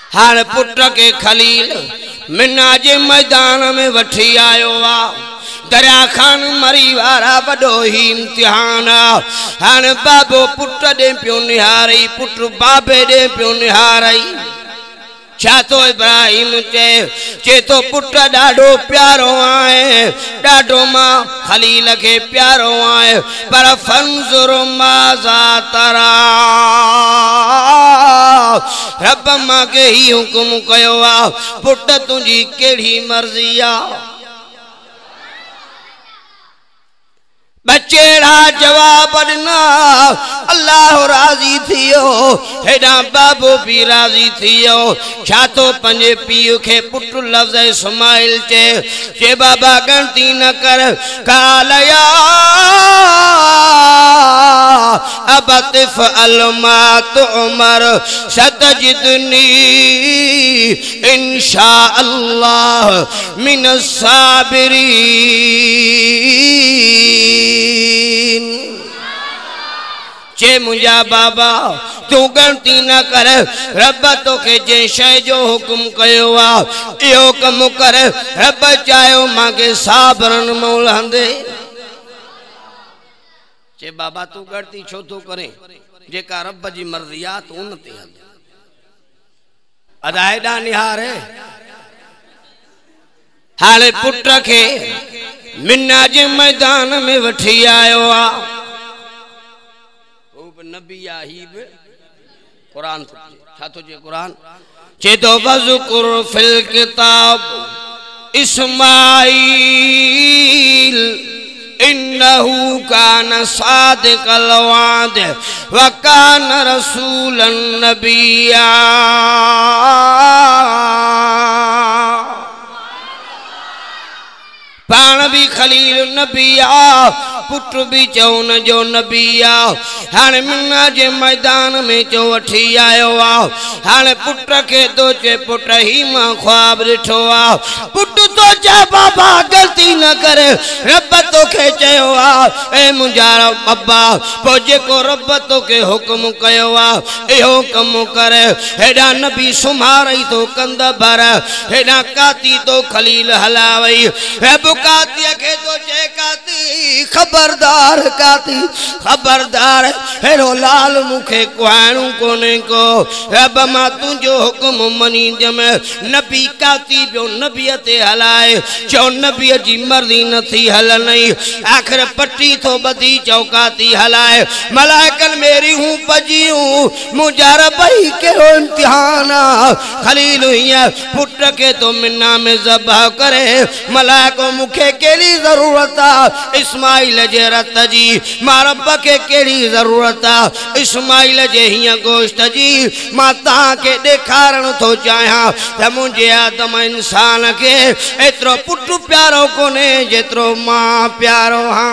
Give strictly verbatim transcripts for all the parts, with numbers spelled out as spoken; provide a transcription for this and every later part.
हाणे पुट के खलील मिना जे मैदान में वठी आयो आ। दरिया खान मरी वारा बड़ो ही इम्तिहान। हाणे बाबो पुट दे पियो निहारई, पुट बाबे दे पियो निहारई। छा तो इब्राहिम चे चे तो पुट डाडो प्यारो आए, डाडो मां खलील के प्यारो आए। पर फंजुर माज़ा तरा, रब मां के ही हुकुम कयो आ, पुट तुझी केड़ी मर्जी आ। बचेड़ा जवाब ॾिना, अल्लाह राजी थियो, हेडा बाबो भी राजी थियो। छा तो पंजे पीउ के पुट लफ्ज़ इस्माइल चे चे बाबा गणती न कर। कालया अबतिफ अलमात उमर सतजिदनी इंशा अल्लाह मिन साबिरीन। चे मुझा बाबा तू गणती न कर, रब तो के जे शय जो हुकुम कयो आ इहो कम कर। रब चायो मांगे साबरन मौल हंदे। चे बाबा तू गणती छो तो करे, जेका रब जी मर्जी आ तू उन ते हल। अदायदा निहार है। हाले पुट के मिन्ना जे मैदान में वठी आयो आ। नबी याहीब कुरान छा तो जे कुरान चे तो वज़कुर फिल किताब इस्माइल इन्नहु कान सादिकल वाद व कान रसूलन नबिया। पान भी खलील नबिया, पुट भी चौन जो नबिया। हाणे मिन्ना जे मैदान में चो वठी आयो आ। हाणे पुट के तो चे पुट ही मां ख्वाब ॾिठो आ। पुट तो चे बाबा गलती न करे, रब तो के चयो आ ए मुंहिंजा अब्बा पो जेको रब तो के हुकुम कयो आ इहो कम कर। हेडा नबी सुम्हारई तो कंद भर, हेडा काती तो खलील हलावई। रब काती के तो चे काती खबरदार, काती खबरदार, हेरो लाल मुखे कुहाणू कोने को। रब मां तुझो हुकुम मनी जम। नबी काती पियो नबीअ ते हलाए, चो नबीअ जी मर्जी नथी हलनी। आखिर पट्टी तो बदी चौकाती हलाए। मलाइकन मेरी हूँ पजी हूँ, मुझा रबई केरो इम्तिहान आ। खलील हिया पुट के तो मिन्ना में ज़बह करे। मलाइको मुखे केड़ी जरूरत आ इस्माइल जे रत जी, मां रब के केड़ी जरूरत आ इस्माइल जे हिया गोश्त जी। मां तहां के देखारण तो चाहा त मुझे आदम इंसान के एतरो पुट प्यारो कोने जेतरो मां प्यारो हां।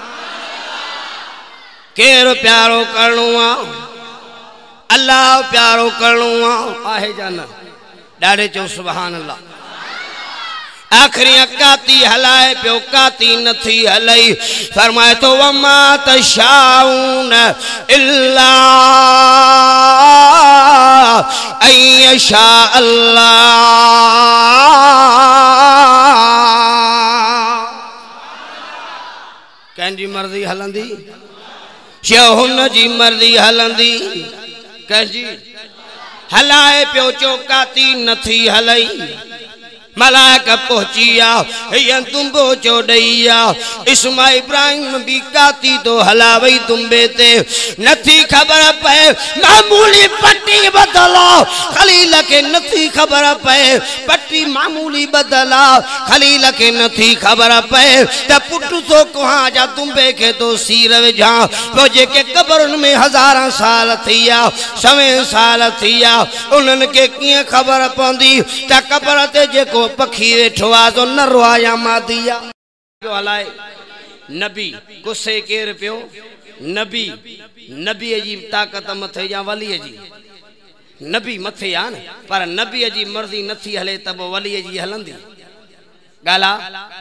केर प्यारो करणो आ, अल्लाह प्यारो करणो आ आहे जाना। डाडे चो सुभान अल्लाह। आखिरी काती हलाए पियो, काती नथी हलई। फरमाए तो वमा तशाऊन इल्ला अयशा अल्लाह। कंहिंजी मर्जी हलंदी, हुन जी मर्जी हलंदी। कंहिंजी हलाए पियो चो काती नथी हलई। मलाइक पहुंचिया तुम्बो चोड़ैया। इस्माइल इब्राहिम भी काती तो हलावई तुम्बे ते। नथी खबर पे मामूली पट्टी बदला, खलील के नथी खबर पे पट्टी मामूली बदला। खलील के नथी खबर पे त पुट तो कुहा जा तुम्बे के तो सीर विझा। तो जेके कब्रन में हजारा साल थिया, सवें साल थिया, उन्हनि के किए खबर पवंदी त कब्र ते जेको पखी वेठो आ तो नरो आ या मादिया। जो हलाए नबी गुस्से केर पियो, नबी नबी जी ताकत मथे या वली जी। नबी मथे आ न, पर नबी जी मर्जी नथी हले तब वली जी हलंदी। गाला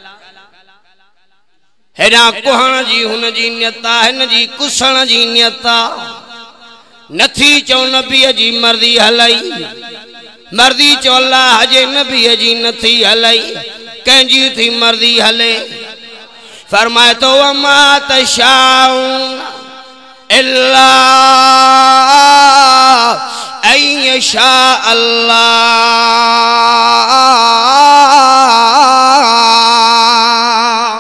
हेडा कुहण जी हुन जी नियता, हिन जी कुसण जी नियता। नथी चो नबी जी मर्जी हलाई। मर्दी चो अल्लाह जे नबी जी नथी हलई कंहिंजी थी मर्दी हले फरमाए तो वमा तशाउन इल्ला अन यशा अल्लाह।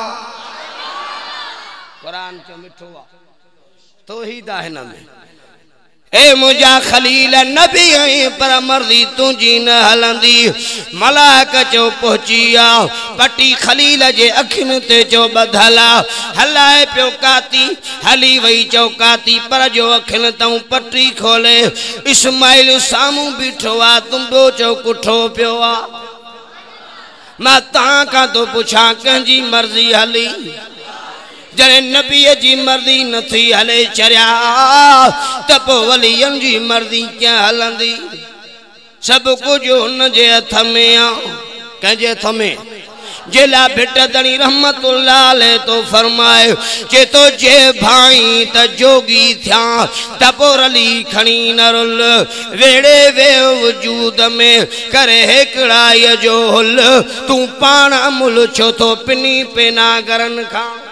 कुरान चो मिठो तो ही दाहिन में ए मुझा खलील नबी पर मर्जी तुझी न हलंदी मलाक चो पहुंचिया पटी खलील जे अखिन ते चो बधला हलाए पियो काती हली वही चौकाती पर जो अखिन तू पटी खोले इस्माइल सामू बीठो आ तुम बो चो कुठो पियो आ मां तां का तो पुछा कंहिंजी मर्जी हली जने नबी जी मर्जी नथी हले चरिया त पोइ वलियन जी मर्जी क्या हलंदी सब कुछ उन जे हथ में आ कंहिंजे हथ में जेला भिट दणी रहमतुल्लाह अलैह तो फरमाए जे तो जे भाई त जोगी थिया त पोइ रली खणी न रुल वेड़े वे वजूद में करे हिकड़ाई जो हुल तू पाण मुल छो तो पिनी पेना गरन खां